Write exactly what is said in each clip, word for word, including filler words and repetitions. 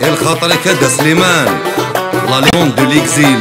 الخاطر كدا سليمان لا ليون دو ليكزيل.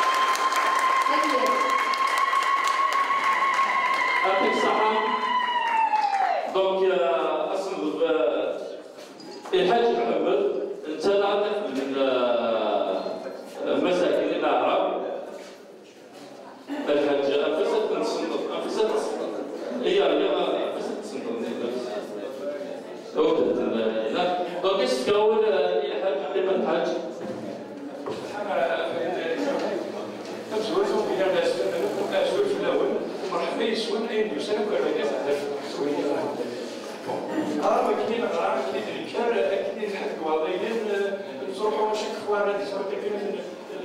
يعطيك الصحة. دونك اصلا الحاج محمد انت نعرف من مساكن الاعراب الحاج انفست تصنف انفست تصنف هي هي انفست تصنف هنا دونك استكون الحاج قيمه الحاج تزوجوا بها ناس أزواج في الأول مرحبا يسون أي بيسان وكذا أرى كنين أرى كنين الكار كنين حد وضعين نصرحوا شك خوارد سواء كنين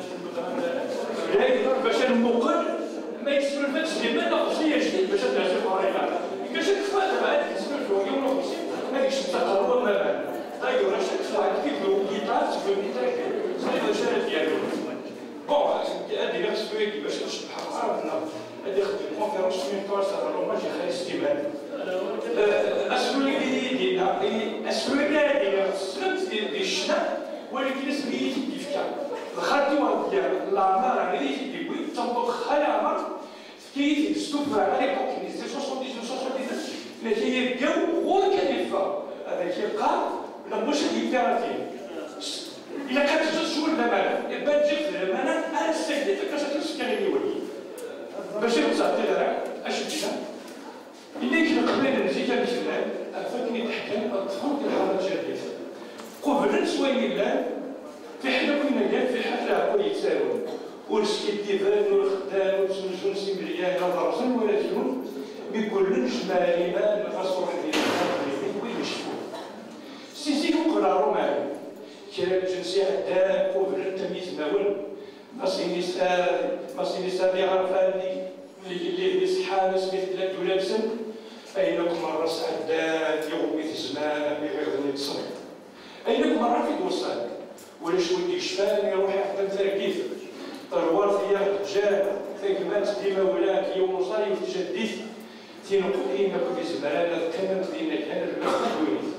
لكن باش المقل ما يسمى الفتش ديما نقصية جديد باش نعرف عليها باش نكفى بعد يسمى الفوق يوم نقصي ما يكش تقرب ما بعد أيوة راش تكفى كيف لو جيتار تقول جيتار سيد الشارع ديالو بون هادي نفس الشويه كيفاش نشرح عرفنا هادي خدمت كونفيرونس في طوال صار ماشي خير استمال السويدي ديالنا السويدي ديال السنت ديال الشنا ولكن اسميتي كيف كان الخطوه ديال العمر غادي تدوي تنطق خيامر كي تستوب على ليبوك اللي سي سبعين سبعين اللي هي الجو هو كلفه هذا كيبقى لا مش ليتيراتيف إلا كانت جوج شهور الأمانة، يبقى تجيك في الأمانة أنا استهدفك باش تمسك على الولي. باش نصعد لها أش دينا؟ إلا كنا قبل نزيد الإسلام، فكني تحكم الأطفال ديال الحارة الجديدة. قبل نسوي الله في حنا كنا كاع في حفلة كل يتساوون. ورسكي الديفان والخدام والسنجون سيمريان والرسل والرجلون بكل جمال ما نفسر حديثنا وين نشوفوا. سيزي وقرا روماني. كانت جنسية عداء قبل التمييز ماون ماشي نساء ماشي نساء اللي عرفاني اللي اللي صحان سميت ثلاث ولا بسن أينكم الراس عداء يغوي في الزمان بغير تصنع أينكم مرة في دوسان ولا شوي يشفاني يروح يخدم تركيز الوارث هي الرجال ثقمات ديما ولاك يوم وصاري وتجديد تينقل إنكم في زمان كانت دينا كان المسؤولين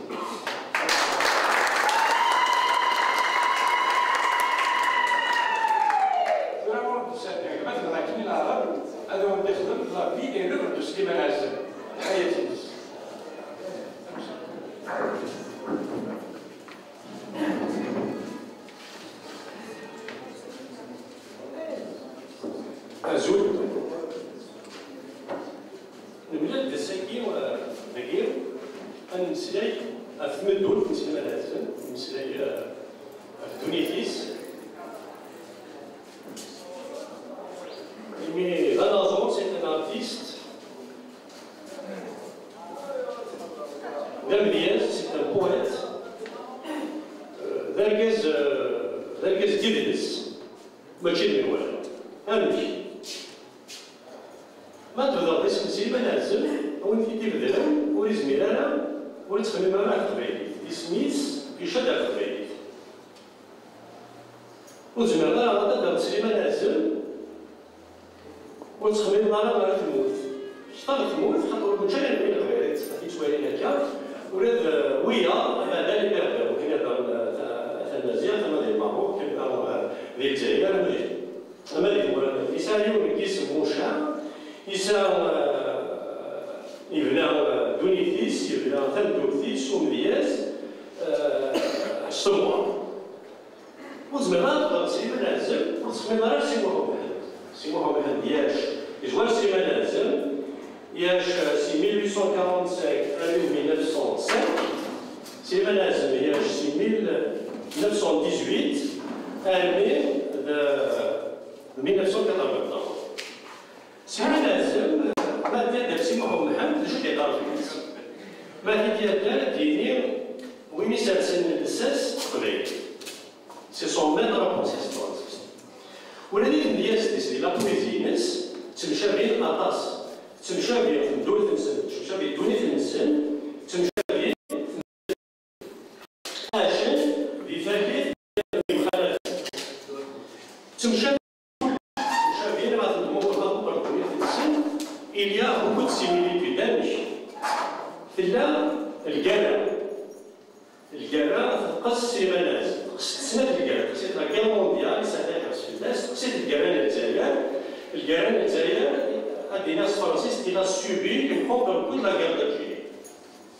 هذا هو اللي يخدم لا في اي لوغ دو سكي منازل حياتي أزول البلاد الساكي ودقيق نسلاي أثمدون نسلاي منازل نسلاي تونيتيس Mais Van Azon, c'est un artiste. Vermeer, c'est un poète. Vergez Dividis, ماشي الموال. أمشي. ما تبغى بس نسي منازل وين في تبذلهم ويزميل أنا ويتخمم أنا قبيلي. يسميس يشد قبيلي. وزميل أنا غدا نسي منازل. وتخمم مرة مرة تموت. شطر تموت خاطر كنت شايل بين الغيرات خاطر شوية هكا ولاد ويا هذا اللي بيردا وكاين هذا المزيان ثم ديال المغرب كاين ديال الجزائر مليح. أما اللي يساليو كيسمو شام يساو يبناو دونيتيس يبناو ثندوثيس وملياس الصموار. وزمرات تغسي منازل وتخمم مرة سيموهم سيموهم محمد ياش يجوار سي منازل ياش سي mille huit cent quarante-cinq à mille neuf cent cinq سي منازل ياش سي mille neuf cent dix-huit à mille neuf cent quatre-vingt-un سي منازل ما ديال سيموهم محمد جوج ديال الارفيس ما هي ديال ديني وين يسالسن الساس قبيل سي سون ميتر بونسيستوار ولكن الناس اللي لا بويزينس تمشابين اطاس تمشابين في الدول تنسن تمشابين الدنيا تنسن تمشابين عشان بفاكيت المخالفات تمشابين تمشابين مع الموقف الدنيا تنسن il y a beaucoup de similitudes دامج إلا القلع القلع تقص منازل تقص سنة القلع تقص لا مونديال يساعدها في الناس تقصد الجيران الجزائر الجيران الجزائر الناس الفرنسيس il a subi une contre coup de la guerre d'Algérie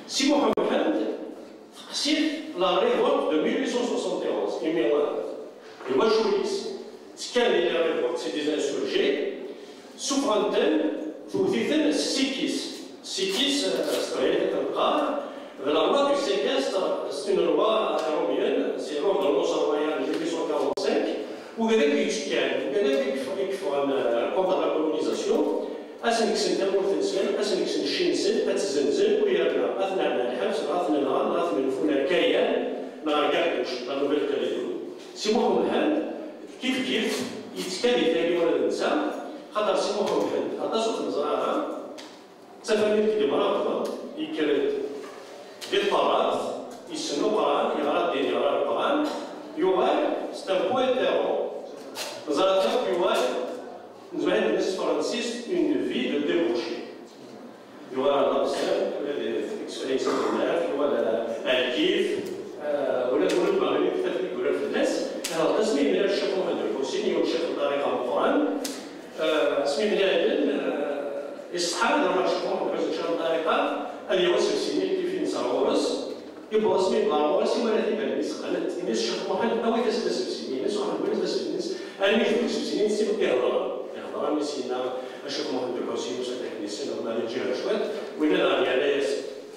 سي محمد تقسيت لا ريفولت دو mille huit cent soixante et onze نيميرو الوجوليس كان لي ريفولت سي دي انسورجي سوبرانتين توثيثن سيكيس سيكيس استراليا تلقى la loi du séquestre, c'est une loi romaine, c'est l'ordonnance royale de mille huit cent quarante-cinq, où il y avait des chiens, il y avait des femmes contre la colonisation, أسنكسن تموثنسن أسنكسن شينسن أتزنزن ويرنا أثناء الحبس أثناء نهار أثناء فونا كيان نهار كاردوش لا نوفيل كاليدوني سي محمد كيف كيف يتكالي ثاني ولا ننسى خاطر سي محمد هذا صوت مزرعة تفهمين كي مرافقة يكرد ديال الطراز يسنو قران يغرى الدين يغرى القران يوغال سي ان بويتيرو مزرعة يوغال nous avons une Francis une vie de débauché. Il y aura un obstacle, des extraordinaires, il y aura un kiff, ولا نقول المغرب كتابك ولا في الناس. alors اسمي من الشيخ محمد الحسيني والشيخ الطريقة القرآن. اسمي من الإصحاب دابا الشيخ محمد الحسين الشيخ الطريقة اليوم سلسلة كيف نصورس يبغى اسمي بلاورس ولا تبان الناس قالت الناس الشيخ محمد أوي تسلسل سلسلة الناس واحد بغيت تسلسل الناس أنا مش بغيت سلسلة نسيب كيهضر. رامي سينا الشيخ محمد الحسين وسادة النساء ولا نجيها شوية وين راني على ياس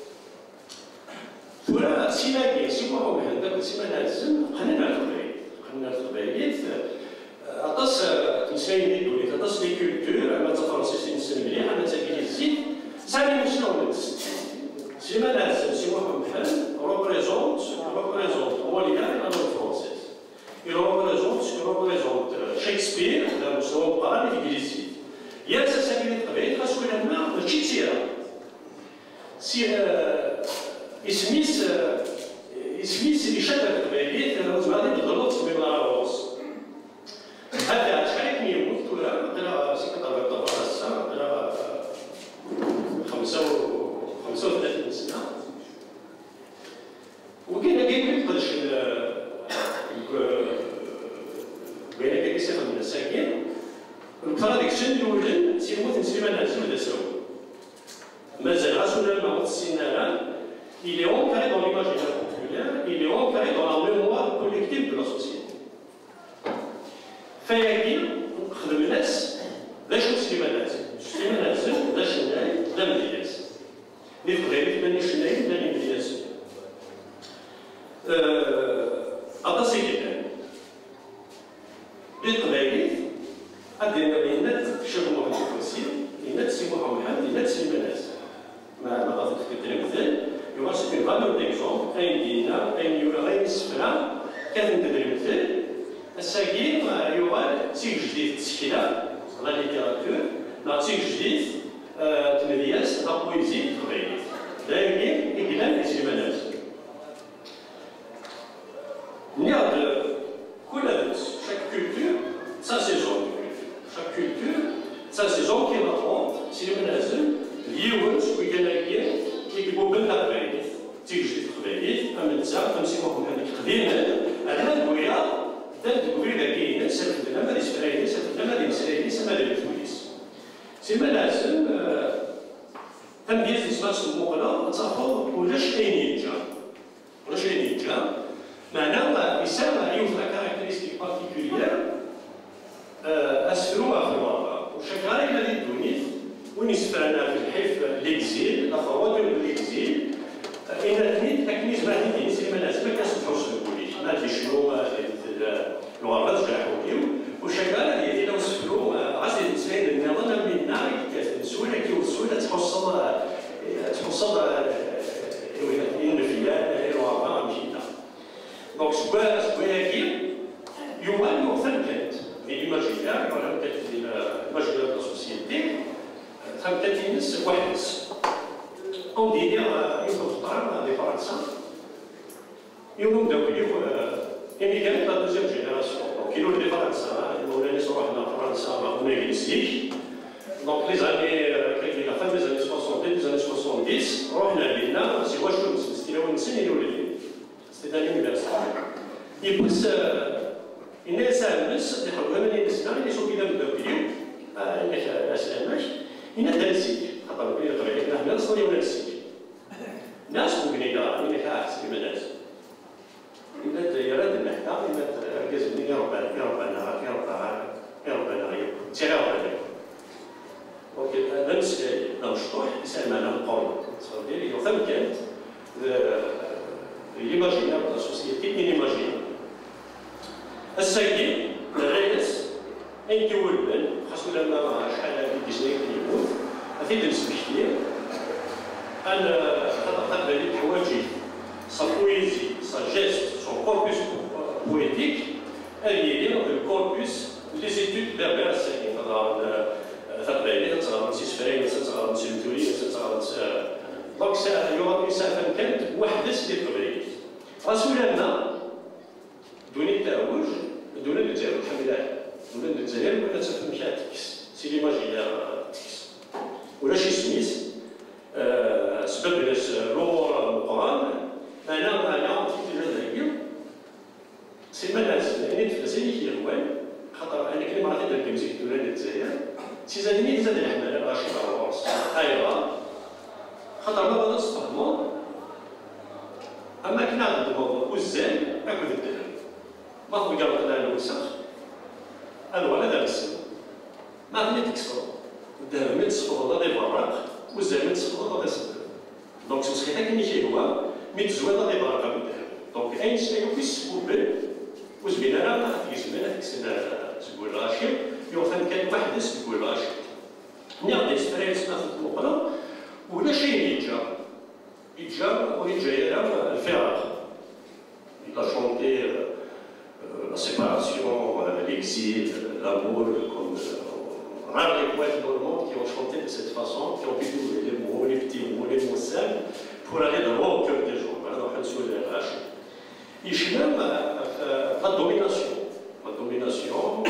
ثورة سيناكي سي محمد داك سيما نازل خلينا نعرفو بعيد خلينا نعرفو بعيد أطاس تنسايني دولي أطاس لي كولتور أما تا فرنسيسي نسن مليح أما تا إنجليزي سامي مسلم نفس سيما نازل سي محمد ريبريزونت ريبريزونت هو اللي كان أنا فرونسيس il représente ce que représente Shakespeare dans son opéra l'Église. Il y a ça qui est très parce que la main de Chitira. Si Smith Smith اللي شدك بعيد أنا وزماني بالضبط في ملاروس. هذا شحال يموت ولا قرا سكت على الطبقة الساعة قرا خمسة خمسة وثلاثين سنة. وكاين كاين ما يقدرش بين كاين كيسافر من الساكن الكثرة ديك الشن الولد سيموت نسلم على نفسه ولا سوا مازال rationnellement cinéral il est ancré dans l'imaginaire populaire il est ancré dans la mémoire collective de la société فياكي نخدم الناس باش نسلم على نفسه نسلم على نفسه لا شناي لا مدياس اللي في غيرك ماني شناي ماني مدياس أطاسي جدا بالقبائل أدينا بينات الشيخ محمد الحسين بينات سي محمد بينات سي مناس ما ما غادي نذكر مثال يوا سي اون فالور ديكزومبل أين دينا أين يورا غير السفرة كانت ندير مثال الساكين يوا تيك جديد التشكيلة لا ليتيراتور لا تيك جديد تمدياس لا بويزي القبائل دايرين إكلام سي مناس Il y a de chaque culture, sa saison de culture. Chaque culture, sa saison qui raconte, si le menacé, l'Iouens, ou Ganagien, qui est beau à travailler. Si je dis travailler, un médecin, comme si moi, on a dit, elle a découvert, elle a découvert la Guinée, ça fait de la maladie israélienne, ça fait de la maladie israélienne, ça m'a donné tout isso. Si le menacé, تمديز الإسماس المغلق، تصفر ولاش كاينين جا. ولاش كاينين جا. معناها يسمى يوم كاركترستيك بارتيكولير اسفلوها في الواقع وشكرا الى الدونيث وين يسفرنا في الحيف ليكزيل الاخوات من ليكزيل ان تنيت تكنيز ما هي سي مناس ما كنصبحوش نقولي ما ادري شنو الورقات جاحوكيو وشكرا اللي الى وسفلو عزيز مسائل النظام من نار سهوله كي وسهوله تحصل تحصل ان فيها الواقع مشينا Donc, ce que il y a une autre enquête, mais l'imaginaire, l'imaginaire de la société, c'est quoi? On dit qu'il y a une autre part des Français. Il y a un nombre de immigrés de la deuxième génération. Donc, il y a des Français, il y a des Français, on est ici. Donc, les années, la fin des années soixante-dix, des années soixante-dix, on a dit, c'est quoi je veux, c'est qu'il y a une scène, c'est un universitaire. يبص الناس الناس اللي حضروا من الناس اللي يسوق كذا من الفيديو الناس الناس الناس هنا درسي خاطر بلي قبيله هنا نصلي ولا نسيت ناس كاع سليمان عز إلا يراد النحكة إلا كازمني يا ربنا يا ربنا يا ربنا يا ربنا تي غير ربنا دونك هذا مسائل مشطوح يسأل معنا القول ديالي وثم كانت l'imaginaire de la société inimaginable. السيد الرئيس أين كيولد خاصو لما شحال هادي كيسنين كيموت غادي نسمح ليه أن خاطر بالي الحوايج sa poésie, sa geste, son corpus poétique est lié au corpus des études berbères السيد خاطر بالي تتغرب سيسفرين تتغرب سيمتوري تتغرب دونك يوم مسافة كانت وحدة ديال التبريد. رسولنا دون التأوج دون الجزائر الحمد لله دون الجزائر ولا تفهم فيها تكس سي ليماجينير تكس ولا شي سميت سبب الناس الأمور القرآن أنا أنا في الجزائر سي منازل يعني تفلسيني كي الوان خاطر أنا كلمة غادي ندير كمزيك دون الجزائر سي زادني زاد الحمل راشد الورس أيضا خاطر ما غادي نستخدمو اما كنا نخدمو وزان اكل الذهب ما هو قال لنا الوسخ الولا دار السن ما غادي تكسرو الذهب ما تسخدو غادي يبرق والزان ما تسخدو غادي يصدر دونك سوسخيتا كاين شي هو مي تزوين غادي يبرق بالذهب دونك اين شيء كيسبوبل وزبينا راه ما خديش زبينا كسنا تقول راشد يوثن كان واحد تقول راشد نعطي ستريس ناخذ مقرا ولا شيء يجا يجا ويجا الفراق il a chanté euh, la séparation, euh, l'exil, l'amour, comme euh, rares les poètes dans le monde qui ont chanté de cette façon, qui ont pu trouver les mots, les petits mots, les mots simples, pour aller droit au cœur des gens. Voilà, donc on se les lâche. Il y a même la domination, la domination,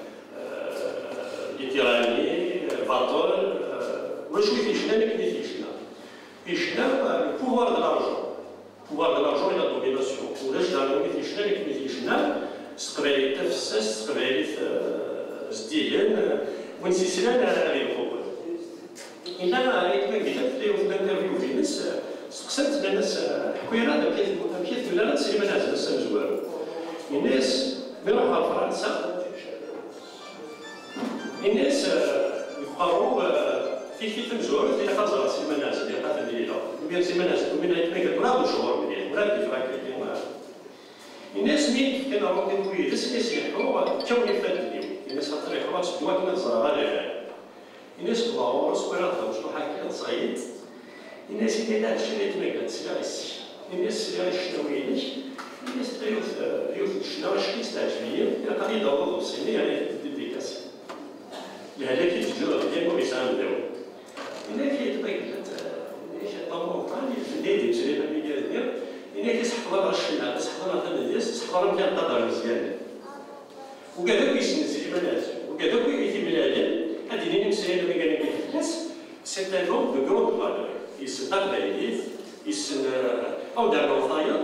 les tyrannies, le bâton, le jouet des Chinois et des Chinois. Et le pouvoir de l'argent. Le pouvoir de l'argent et la domination. Pour les Chinois et les Chinois et les Chinois, ce qui est تفسس ce qui est ازديان ونسيسنا على الخبر. إلا رأيت ما قلت في الانترفيو في ناس سقسمت الناس حكينا هذا كيف كيف ولا نسي من هذا السمزوار. الناس بيروحوا لفرنسا الناس يبقاو في في تمزور في خزر سي منازل اللي قاعد الليله وبين سي منازل ومن هيك ما كتبراو شهور مليح ولا كيف راك كيما الناس مين كانوا راكين كويس الناس يحكوا كون يفات اليوم الناس خاطر يحكوا تدوا كما الزراره غير الناس بلاور سكرات واش حكي صعيد الناس اللي لا شريت ما قالت سلاس الناس اللي شناويين الناس ريوث ريوث شناوي شكي استعجليه الا قاعد يدوروا السنه يعني ديديكاسي لهذا كيتجرى ديالو يساندو إذا كي تبينت إيش الضمور ثاني في الجري اللي كيدير إذا كيسحب راه الشنا كيسحب راه هذا ديال سحب راه كان قدر مزيان وكذا كيسنس البنات وكذا كيتي بلاد هذه اللي مسير اللي قال لك الناس سي ان نوم دو كروند فالور يصدق باليد يسن أو دار وفايا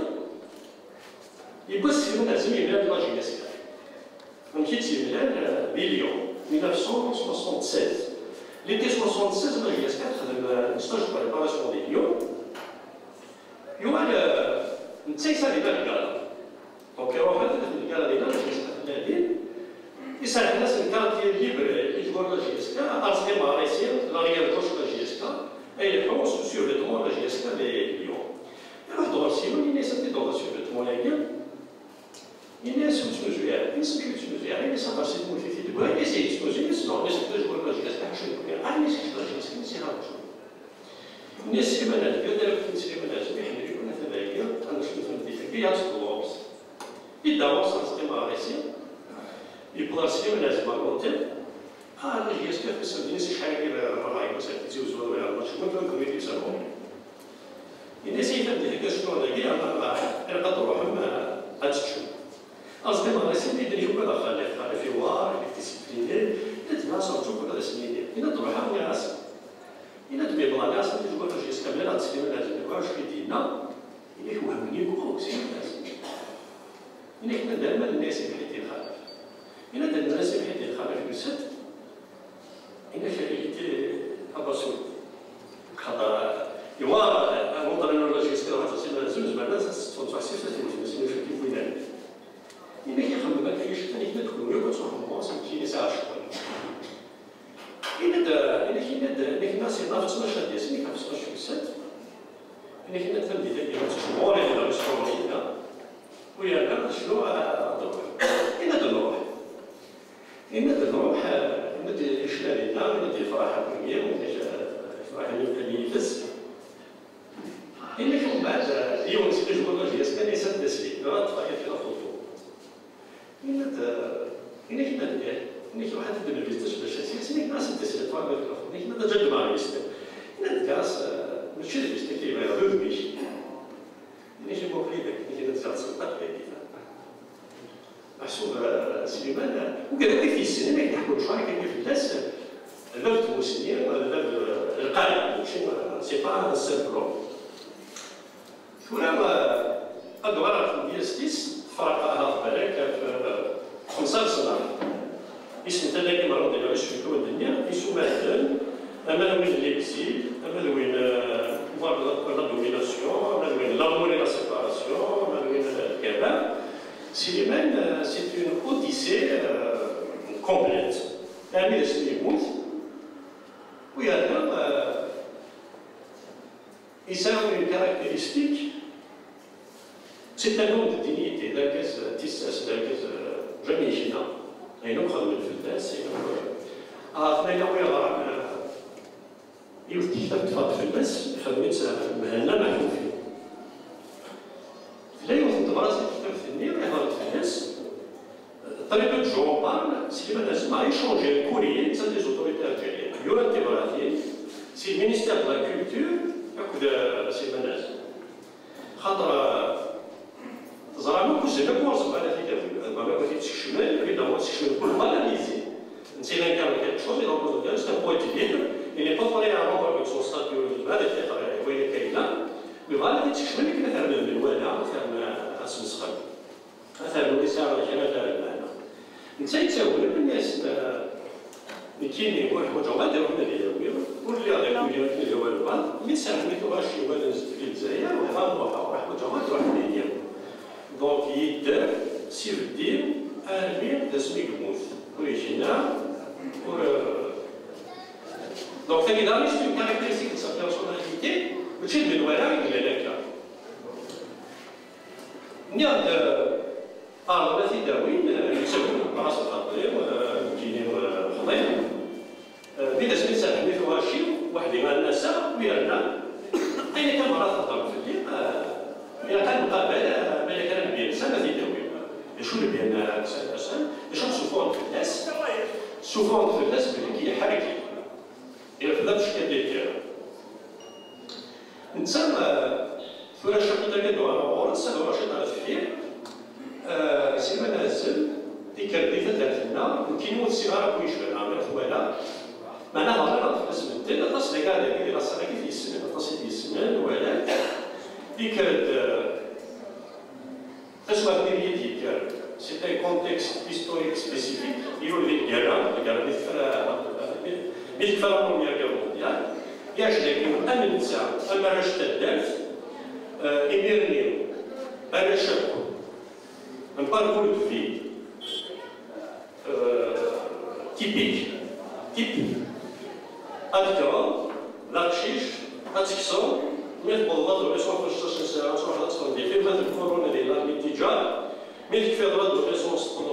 يبص من زميل هذا لاجيناسيون من كيتي بلاد مليون mille neuf cent soixante-seize. L'été soixante-seize, là, il y a un stage de préparation des lions. Il y a une tseïsa des Belgales. Donc, il y a une gala des Belgales, il y a une ville. Et ça, c'est un quartier libre, il y a la G S K, à Arsema, à Ressia, l'arrière gauche de la G S K, et il pense sur le toit de la G S K des lions. Alors, dans le Sion, il y a cette sur le toit des lions. Il y a ce que je vais faire, il y a ce que je vais faire, il y a ça va se modifier de quoi, et c'est exposé, sinon, les secteurs de la G S K, je vais faire, ah, mais c'est la G S K, c'est la chose. الناس اللي منات قدر الناس اللي منات بيحنا يكون ثلاثة أنا شفت من ديك يعطوا الوصف يدعوا صارت ما راسي يبلاصي من لازم الوتر ها اللي يسكت في السودانيس شحال كذا راه يكون ساكتي وزوال ولا ماتش ما كانوا كويس يسالون الناس يفهم ديك شنو هذا كاع ما انا قد روحهم اتشو قصدي ما راسي اللي يدير يبقى داخل في وار في ديسيبليني لازم صوتو كذا سنين الا تروح على راسي إلا تبي بلاصة اللي تقول له جيس كامل هاد السنين لازم يبقاو شوية ديالنا إلا يوهمني بوكو سي الناس إلا كنا دائما الناس اللي حيتي الخلف إلا دار الناس اللي حيتي الخلف يوسد إلا شريتي أباسول خاطر يوا نوضر أنا ولا جيس كذا واحد السنين لازم زعما إلا دا إلا كاين دا إلا كاين سي نافس ماشا ديالي كان في سطاش وسات إلا كاين فهمتي ديال الجمهور إلا مسؤولية ويا لا شنو ندور إلا دا نروح إلا دا نروح إلا دا إشلالنا إلا دا الفرحة الدنيا وإلا الفرحة اللي يفز إلا كان بعد اليوم سيدي جوالوجيا سكان يسدس لي راه تفايا في الفوتو إلا دا إلا كاين دا إنك واحد يبدا بالبيزنس باش يسير إنك ناس تسير تفاهم الكلام إنك ما تجد مع البيزنس إنك كاس ماشي البيزنس كي ما يعرف بيش إنك يبغى كليدك إنك تسير تسقط كذي محسوب سليمان وكذا في السينما يحكوا شوية كان في الناس الباب المسنين ولا الباب القارئ ماشي سي با سامبلو ثم أدوار ديال ستيس فرقها في بالك في خمسة سنوات اسم تلاقي مرض ديال عشر في كون الدنيا يسمى مثلا أما وين ليبسيد أما وين فوار لا دوميناسيون أما وين لامور لا سيباراسيون أما وين الكباب سليمان سي اون اوديسي كومبليت أمير سليموت ويهضر يساوي une caractéristique c'est un nom de dignité لاكاز تيساس لاكاز جميعنا أي نقطة من الفلس أي نقطة عرفنا إلا ويغرى يفتي كتاب تفاضل في الناس خدمت مهنة معلوم فيه لا يوثن تبرز الكتاب في النير يهضر في الناس طريقة جو بارل سليمان لازم يشونجي الكوريين تاع لي زوتوريتي الجيريان يورا تيغرافي سي المينيستير دو لا كولتور ياخذ سليمان لازم خاطر زعما كل زعما كورس على في ما ما كنتش الشمال اللي دابا الشمال كل باناليزي نسينا كان quelque chose et donc c'est un point libre il n'est pas parlé à rendre avec son statut هذا اللي وين كاينه ويبغى الشمال كيف مثلا الولاء مثلا اسم صغير مثلا النساء كما مثلا هنا انت تساوي الناس اللي كاينين واحد وجوات يروحوا لليوم واللي غادي يكون اللي هو الوالد مثلا مثلا شي ولد في الجزائر وحنا واحد وجوات يروحوا لليوم donc يقدر سيفدي امير دسمي كموث اوريجينال pour donc ça qui c'est une caractéristique de sa personnalité ماشي من الولاء الى ذاك نياد اه مثلا داوين يسمون راس الخطيب كينين خطيب بدا سميت سامحني في واشي واحد مع الناس ويانا اين كان مرات الضرب في الليل إذا كان مقابلة ما كان بين سنة داوين شو اللي بين سنة شنو سوفون في الناس سوفون في الناس باللي كيحرك إلا في هذا الشكل ديال نتسمى فلا شقيقة كدو على غورس هذا رشيد على الفير سيما نازل ديك البيت ثلاثنا وكينو الصغار كويش لنا عمل ثوالا معناها غير في اسم الدين تصل كاع داك اللي راسها كيف يسمن تصل يسمن ولا ديك تسوى ديال ديك سيتي كونتكست هيستوريك سبيسيفيك يولي الكرا الكرا مثل فلا بروميير غير مونديال ياش لكن أمن ساعة أما رشد الدرس إميرنيو أنا شاب un parcours de vie euh, typique, type acteur, l'archiche, atixon, مثل بالله رئيس خمسطاش ساعة صراحة تصدق في مثل الكورونا ديال الاتجاه مثل في ضرب رئيس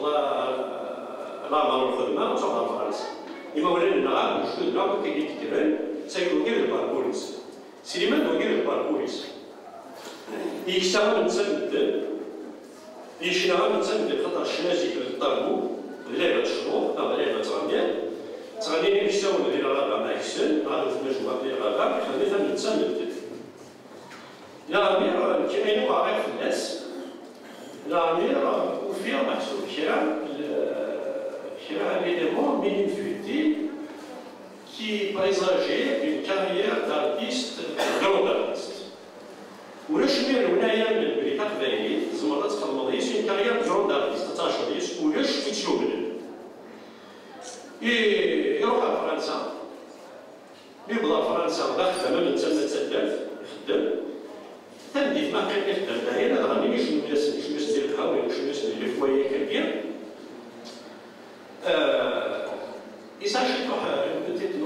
العمل والخدمة وصراحة فرنسا لما ولينا نلعب وشو نلعب كي يكتبن سيكون غير الباركوريس سليمان هو غير الباركوريس يشتغل نتسند يشتغل نتسند خاطر الشنازي في الطابو لعبة الشروق أو لعبة تغنيان تغنيان يشتغل ديال الرابع مع حسن هذا في المجموعة ديال الرابع خلينا نتسند الأمير كاين واقع في الناس الأمير وفيه محسوب كرا كرا élément minifutile qui présageait une carrière d'artiste, grand artiste. ولاشمير هنايا من بلي تقبايلي زمرات تخدم سي une carrière de grand artiste تاع شريس ولاش يتشوبل يروح لفرنسا يبدا فرنسا بدا خدمه من سنه تسعة يخدم تندي ما كان يخدم هنا غادي مش الناس مش الناس ديال القهوه مش الناس اللي في فوايا كبير يساعد يروح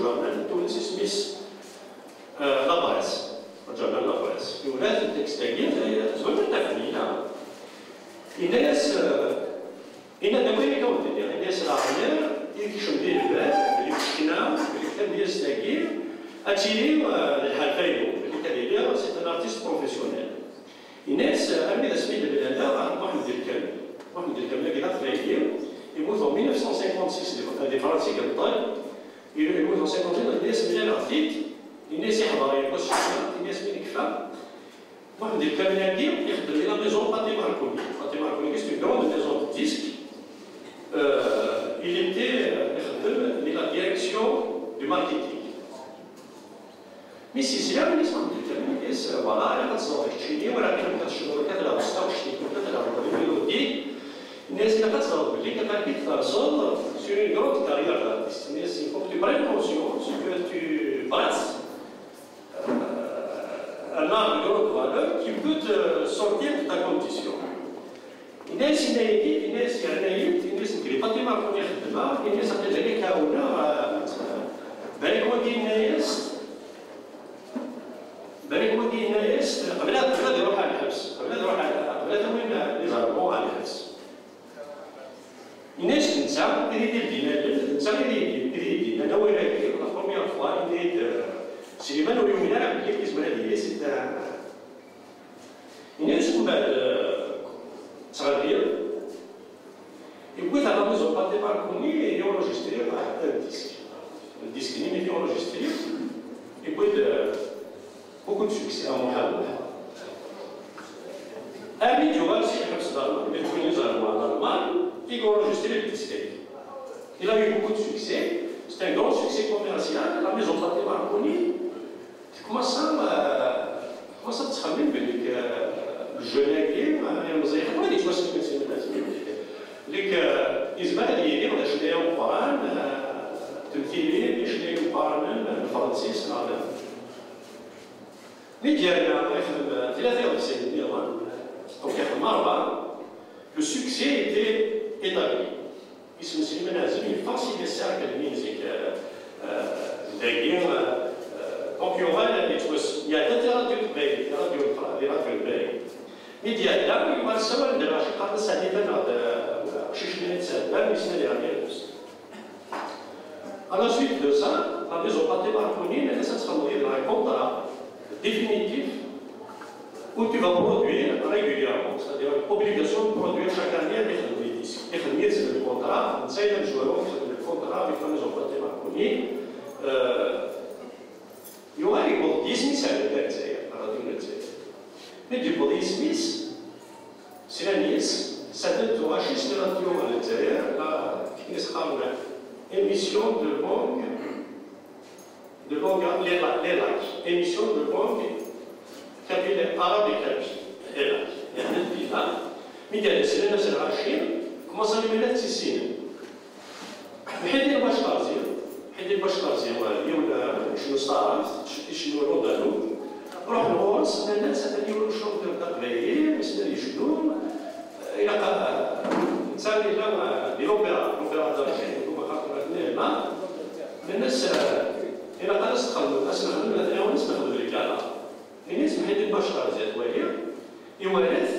جورنال التونسي سميس لابريس، جورنال لابريس. ولات التكست تاعي زوين تفنينا. الناس إن دابا كون ديال الناس العربية يكشم ديال البلاد اللي كشنا اللي كتب ديال ستاكير أتيلي الحال فايدو اللي كدير سي ان ارتيست بروفيسيونيل. الناس أمي سميت البلاد واحد ديال الكامل واحد ديال الكامل كي تفايدير يموت في mille neuf cent cinquante-six دي فرنسي كالطاي يموت في cinquante-six الناس ملي الارتيت الناس يحضر يلقى الشيخ الناس ملي كفا واحد ديال الكامل هادي يخدم لي لا ميزون باتي ماركوني باتي ماركوني سي اون غروند ميزون دو ديسك. il était dans la direction du marketing. Mais si c'est là, il se dit, voilà, il y a pas de sang avec Chili, voilà, il y a pas de cheveux, il y a de la moustache, il y a de la mélodie. Il n'y a pas de sang, il y a pas de sang sur une grande carrière d'artiste. Mais il faut que tu prennes conscience que tu passes un art de grande valeur qui peut te sortir de ta condition. الناس نايدين الناس يعني نايد الناس نكري باتي ماركوني خدمة الناس عندها ذلك هاونا بالك ودي الناس بالك ودي الناس قبل قبل يروح على الحبس قبل يروح على قبل وين يزربوا على الحبس الناس تنسى تريد الدين تنسى تريد تريد انا وين لا بروميير فوا نريد سليمان ويومنا اللي كيسمى لي سي الناس من بعد صغير يقول هذا ميزون باتي ماركوني يونجستري واحد الديسك الديسك اللي يونجستري يقول بوكو دو سوكسي او محاولة امي جوال سي حبس دارمان يكون يزال مع دارمان يونجستري الديسك il a eu beaucoup de succès c'est un grand succès commercial la maison باتي ماركوني commence à commence à تخمم بليك الجناكي يعني مزيح ما غاديش واش كنسمي الناس ليك إزمال ديالي ولا شنايا مقارن تمثيلي شنايا مقارن الفرنسيس العالم اللي ديالنا يخدم ثلاثة وتسعين ديوان دونك يخدم أربعة لو سوكسي إيتي إيطالي اسم سليمان عزمي فاسي دي سيركل ميوزيك دايرين دونك يوغال يتوس يا حتى راديو الباي راديو الفرا راديو الباي ميديا لا يبغى سوا ندير شي قاعده ساعتين شي شويه ساعات يسمى لي غير بس à la suite de ça la maison pâté marconi elle s'est transformée dans un contrat définitif où tu vas produire régulièrement c'est-à-dire l'obligation de produire chaque année des disques et خدمت c'est le contrat نسيت نجوالو le contrat avec la maison pâté marconi يوالي يقول ديسمي ساعه تاع الجزائر راديو الجزائر ندي بودي سميس سيرانيس سادت واشيس راديو الجزائر لا كيس خامنا émission de langue de langue les lacs émission de langue capitale arabe et kabyle les lacs يعني البلاد ميديا السنه نفس العشرين كما صار لي تسعين بحيث باش طازي بحيث باش طازي ولا شنو صار شنو رودانو روح نغوص الناس هذا يقولوا شنو تبدا قبايل مسنا يشدوا الى نسالي لا دي لوبيرا لوبيرا دارجين هما خاطر هنا الناس الى قالت تخلوا الناس نخدموا هذا الناس نخدموا الرجاله الناس بحيث البشر زاد وهي يورث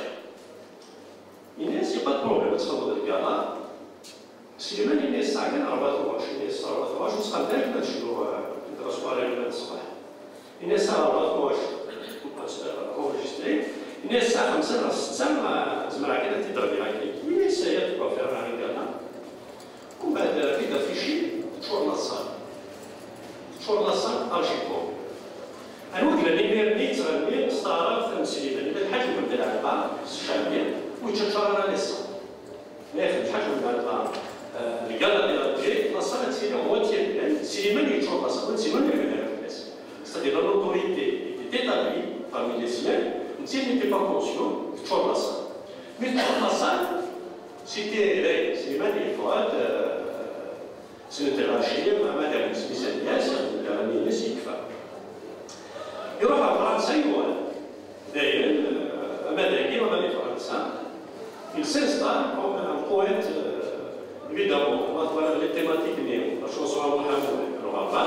الناس يبقى بروبليم تخلوا الرجاله سليمان الناس ساعه أربعة وعشرين الناس أربعة وعشرين وصحاب ذلك نشدوا ندرسوا على الصباح الناس الساعة أربعة وعشرين انregistré الناس الساعة خمسة ستة زمرا كده تضرب يعني الناس هي تبقى في راه ومن بعد كده فيشي تشور لاصال تشور لاصال ارشيكوم انا قلت لها اللي نيت غنبيع مستعرض تمثيليه لان الحاج من العلبه الشعبيه وتشرر لسه ناخذ حاجه من العلبه الكالا ديال الجي لاصال تسيلي هو تيال سليمان يتشور لاصال سليمان يبدا الناس c'est-à-dire l'autorité était établie parmi les siens s'il n'était pas conscient تشور لاصال mais تشور لاصال c'était سليمان يفوت سنة العشرين مع مدام سميسان ياسر اللي الناس يكفى يروح على فرنسا يوال داير مداكي ومالي فرنسا il s'installe comme un poète évidemment on va voir les thématiques de la chanson à Mohamed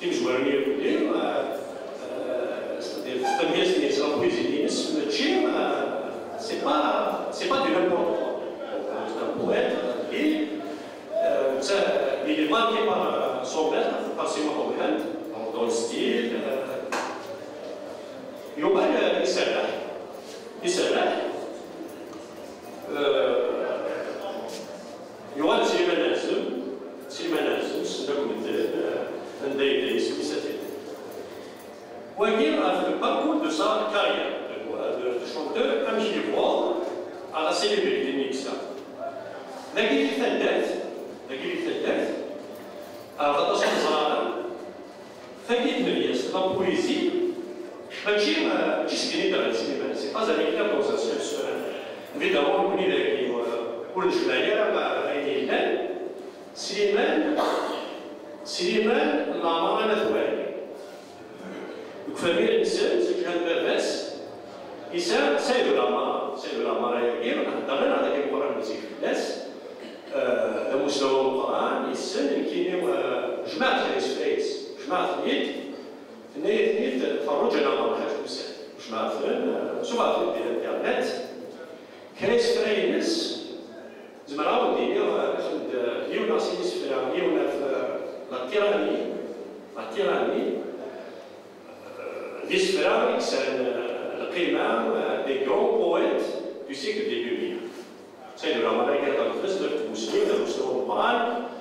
تيمزوارني يقولي c'est-à-dire التنمية سينيس لا بويزي نيس ماشي سي با سي با دو نيمبورت كوا c'est un poète et il est marqué par son maître par Simon Mohamed dans le style يوبال يسرح يسرح يوال سيما نازل سيما نازل سنكم ندايداي سيما ساتين وغير في الباركور دو سا كارير de chanteur امشي voir à la célébrité Nixa. لكن في ثلاث لكن في ثلاث غطاس صغار فكيت ملياس لا بويزي ماشي ماشي سكيني تاع السينما سي با زعما كلام دون سا سيرس فيدامون كوني ذاكي كل شنايا ما عيني الان سليمان سليمان العمر انا ثواني وكفامي الانسان سكان باباس إنسان سيد العمارة سيد العمارة يجي نهضر على ذاك القرآن المزيد في الناس مستوى القرآن إنسان يمكن جماعة الناس فريس جماعة اليد النيت نيت تفرج على مرة حاجة مسان جماعة فلان سواء في الإنترنت كريس فرينس زمرا ودي يونا سينيس فران يونا في لا تيراني لا تيراني فيس فران إنسان des grands poètes du siècle des deux mille. C'est de la Malaga dans le reste de Mousseline, de Mousseline Moral,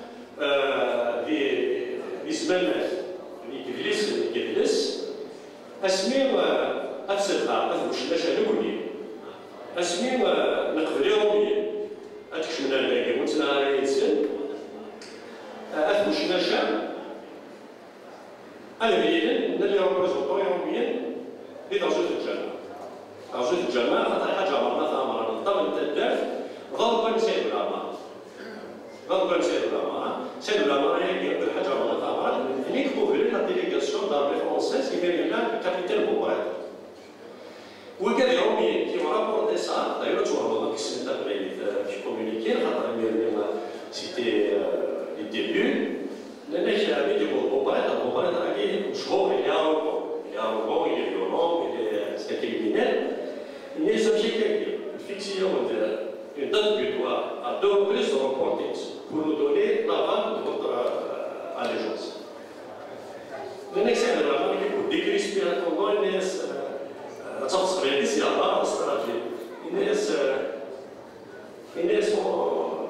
des Ismaël, des Givlis, des Givlis, أسمير أفسدها أفوش نشأ نقولي أسمير نقبل يومي أتكشمنا الباقي ونتنا رئيسين أفوش نشأ أنا بيين نلي ربرزوطو يوميا dans جوج الجامعة. dans جوج الجامعة خاطر حاجة عمرنا ثامرة الضمن تدار ضربا سيد العمارة. ضربا سيد العمارة. سيد العمارة هي أول حاجة عمرنا ثامرة هنيك قبل لا ديليغاسيون دارمي فرونسيز كي ميرينا كابيتان بوغرات. وكان يوميا كيما رابورتي سا دايرو توهربوا ديك السنة تاعي في كومونيكي خاطر ميرينا سيتي لي ديبيو لأن فيديو بوغرات بوغرات راكي مشهور يا il est arrogant, il est violent, il est, c'est un criminel. Il est subjecté une fiction d'une date butoir à deux reprises de reportings pour nous donner l'aval de votre euh, allégeance. Le next time, il est pour décrisper un condom, il est la sorte de réalité, c'est la base stratégique. Il est il est son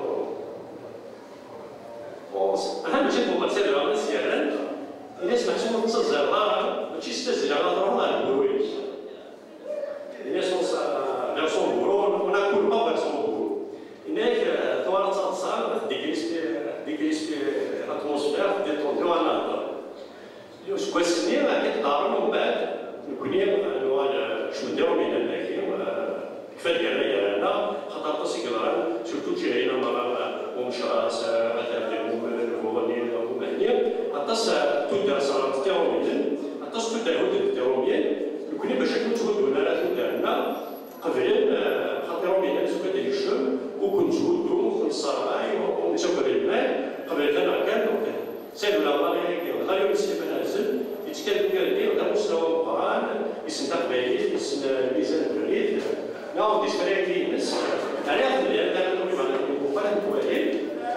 bon, أهم شيء هو مسألة العمل السياسي. الناس محسومة نص الزرار ماشي يستزرع على ضرورة البرويج. الناس نص فيرسون بورو وناكل با فيرسون بورو. هناك ثوار تصاصا ديكريسبي ديكريسبي الاتموسفير ديتونديو على النهضة. يوش كويسني راه كتدارو من بعد نكوني شو نديرو بين الناكي كفاية ديالنا هنا خاطر طاسي كدران سورتو تجي هنا مرة ومشراس مثلا المغني ومهني أتص تودر صارت تيروميين أتص تودر هود تيروميين يكوني باش يكون تهود ولا لا تودرنا قبل خاطر يروميين سوكا ديال الشم وكنت تهودو ونصراي ونسوكا بالماء قبل ذا كان وكذا سيد ولا مالي غير مسلم نازل يتكلم كالدي ودا مستوى القرآن يسن تقبيلي يسن الميزان البريد نعم ديسكريا كينس على هذا اللي أنا نقول معنا المقارنة كوالي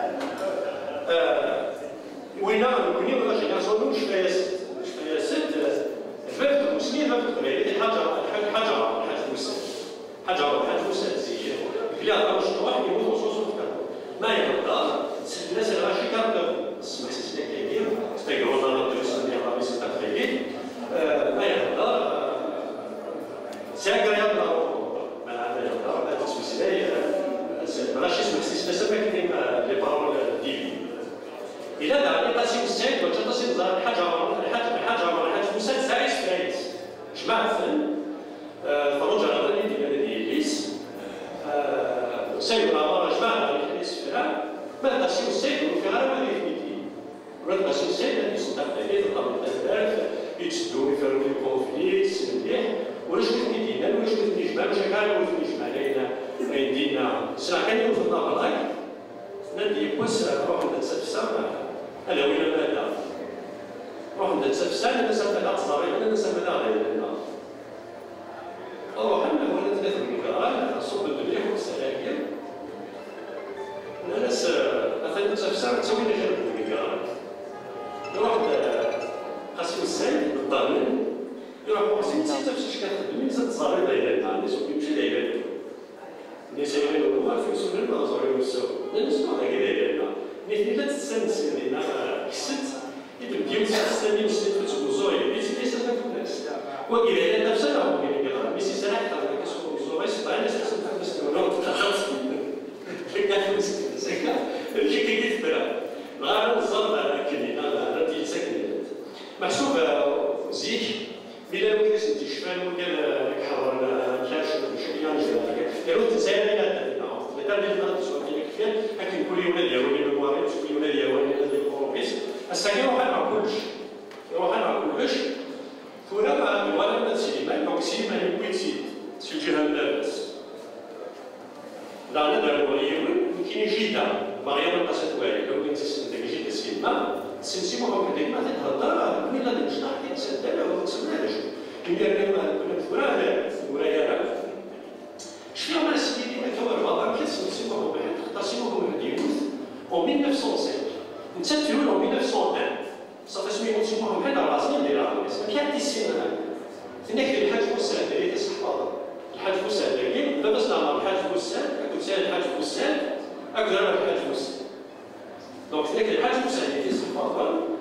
وين كوني ولا شي كنصونو شويه ست شويه ست الفرد المسلمين ما تقبل حاجه حاجه حاجه مسلم حاجه حاجه مسلم زي بلا واش واحد يموت وصوصو ما يقدر الناس اللي راه شي كارت اسمح لي كيدير استيقظوا دار الدرس اللي راه بيستا تخيل ما يقدر ساكر يقدر ما يقدر ما تسمسي بلاش اسمح لي سما كاين لي بارول ديالي إذا دعني قاسم السيد وتتصل ظهر الحاجة الحاجة الحاجة الحاجة مسد سايس فريس جماعة فن فروج على ظني ديال الإبليس سيد العمارة جماعة الإبليس فيها ما قاسم السيد وفي غير ما يفيدي ولا قاسم السيد اللي يصدق عليه في الأرض الثلاث يتسدوا يفروا لي كونفليكس مليح ولا شوف دينا ولا شوف الجمال واش كان ولا الجمال علينا يدينا سنا كان يوفي النهار ندي بوس روح نتسفسر هذا وين هذا واحد التفسان الناس بدات تصاري الناس بدات غير أروح أنا ولا ثلاث ميكران صوب الدنيا والسلاكل الناس أثناء تفسان تسوي لي غير الميكران يروح قاسم السيد بالضامن يروح قاسم السيد تفسير كتخدم الناس تصاري غير الناس ويمشي لعيبات الناس يغيروا هما في سوق المنظر يوسعوا الناس ما غير لنا مثل لا تستنس لنا كست يبديو تستني وستفوت وزوي بيتي ليس هذاك الناس وإذا إلا نفسنا هو اللي يقرا ميسي سلاح تاع كسو وزوي سبعين الناس تسمع تستنى وتخلص كيف مسكين زكا اللي كي يتبرع غير الزرع كني انا ردي سكنت محسوب زيك بلا وكاش انت شفان وقال لك حضرنا كاش شويه نجي قالوا تسالي لا تعرف مثلا اللي تسوق لك فيها لكن كل يوم ديالو اللي الموارد كل يوم ديالو اللي الكومبيس الساكن يروح على كلش يروح على كلش ثورة مع الوالد السينما دونك السينما اللي بغيت سي الجهه اللاباس لا ندير وليون كاين جيده مريم القسطواني لو كنت تسمى جيده السينما السنسي محمد ما تتهضر من لا نشطح كاين سداله وما تسمعش كاين كنا ثورة هذا ثورة يا شنو هما السيدي اللي كانوا الوضع كيف السنسي محمد تختار سي محمد يوسف en mille neuf cent cinq نتا تقول en mille neuf cent un صافي سميتو سي محمد راه سنين اللي راه ما كان السينما هناك الحاج فوسان اللي تسحفظ الحاج فوسان اللي لاباس نعمر الحاج فوسان اكو سال الحاج فوسان اكو دابا الحاج فوسان دونك هناك الحاج فوسان اللي تسحفظ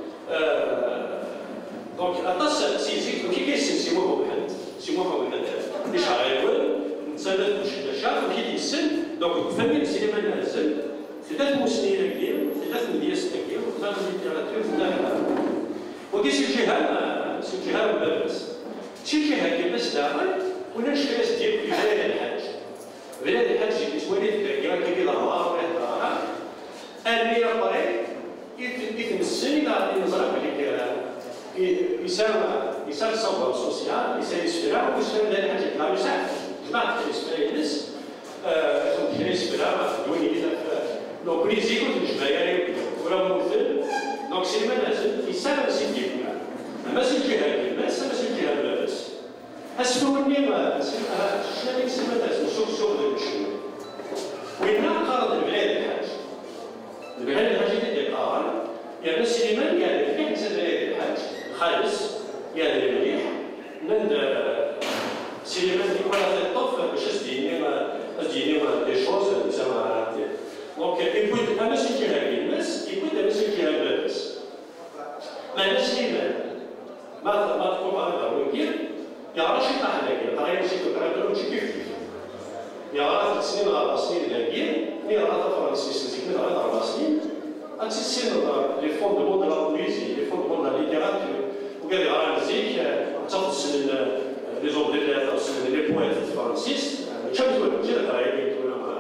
دونك اطاس سي زيك كي كيسم سي محمد سي محمد اللي شعر نتسالت مش شاف كي يسن دونك فمن السينما نازل ثلاث مسنين كبير ثلاث مدياس كبير وثلاث ليتراتور ثلاث وكيس الجهه سي الجهه باباس شي جهه كيباس داخل ولا نشكاس ديال بلاد الحاج بلاد الحاج اللي تولي كيما كيدير الهوار ولا الهوار اللي راه يتمسن الى نزرع اللي يساوي يساوي الصواب سوسيال يساوي السفره ويساوي بلاد الحاج كما يساعد جماعه الاسبانيين الناس الاسبانيين دوني دونك بريزي كنت الجماهير ولا ممثل دونك سينما نازل يسال سيدي اما سي الجهه الناس اما سي الجهه اللاباس اسكوني ما شنو هذيك السينما نازل شوف شوف هذاك الشيء وين قارض البلاد الحاج البلاد الحاج اللي قارن يعني السينما يعني كاين البلاد الحاج خالص يعني مليح من السينما اللي كانت تطف باش تديني ما تديني ما دي شوز زعما دونك يكون انا سي جهه الناس يكون انا سي جهه اللاباس ما الناس اللي ما ما تقوم على الوكيل يعرف شي طاح لكن قرايه شي كبيره ولا شي كيف كيف يعرف السنين اربع سنين لاقيين يعرف فرنسي سنين اربع اربع سنين السيستم لي فوندمون دو لا بويزي لي فوندمون دو لا ليتيراتور وقال يعرف زيك تفصل لي زومبلي لي بويت فرانسيس شنو تقول كذا قرايه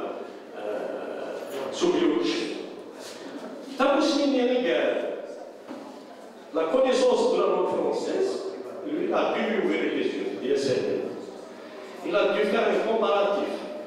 Soubiouch. Tabouchine la connaissance de la langue française, lui a dû lui ouvrir les yeux, il est certain. Il a dû faire un comparatif.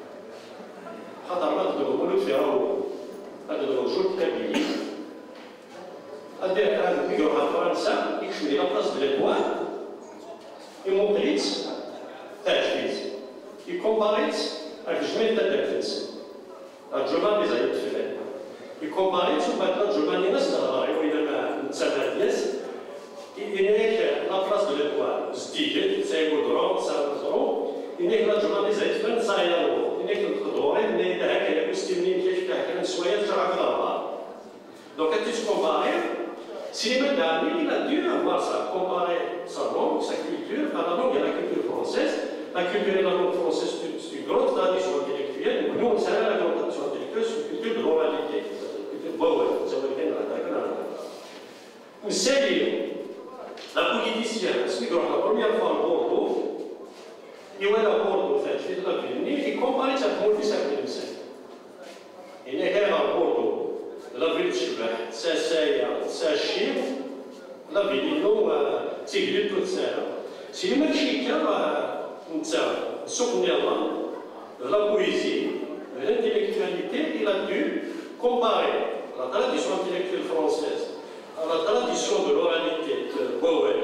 خطرات دغمو فيراو هذا الرجل كبير هذا هذا يروح فرنسا يكشف لي لابلاص ديال البوان يموقيت تاجديد يكومباريت avec جميع تاع الفرنسي الجرمان اللي زايد في الفيلم يكومباريت وبعد الجرمان اللي ناس تهضر وإذا ما نتسمع الناس هناك لابلاص دو ليبوان ستيجل سايبو درون سايبو هناك الجرمان اللي زايد في نصايرو هناك الخضورين هناك هكا ياكل ستيمنين كيف كان شوية تشرع في الأربعة دونك كنت تكومباري السينما الدامي il a dû avoir ça comparer sa langue, sa culture à la langue et la culture française. La culture et la langue française c'est une grande tradition intellectuelle. Nous on savait la grande tradition intellectuelle c'est une culture de l'oralité, une culture bauer, ça veut dire la série, la politicienne, c'est la première fois en Bordeaux, il va à Bordeaux, fait, je vais de la ville, il compare sa politique à la ville. Il est à Bordeaux, la ville de Chibah, ça c'est ça chire, la ville, non, c'est lui tout ça. Si le mec chica, ça, souvenir la poésie, l'intellectualité, il a dû comparer la tradition intellectuelle française à la tradition de l'oralité de Bowen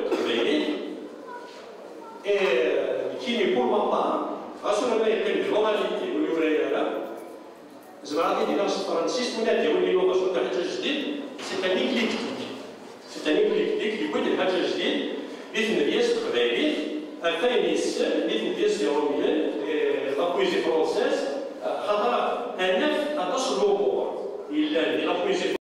ma part, rassurez-moi, il y a une globalité, vous le verrez là. Je vais raconter dans ce Francis, vous n'avez pas de parce que c'est un éclectique. C'est un éclectique qui peut être Hajjaj, une pièce travaillée, un féministe, une pièce de Romienne, la poésie française, un neuf à tas de il a la poésie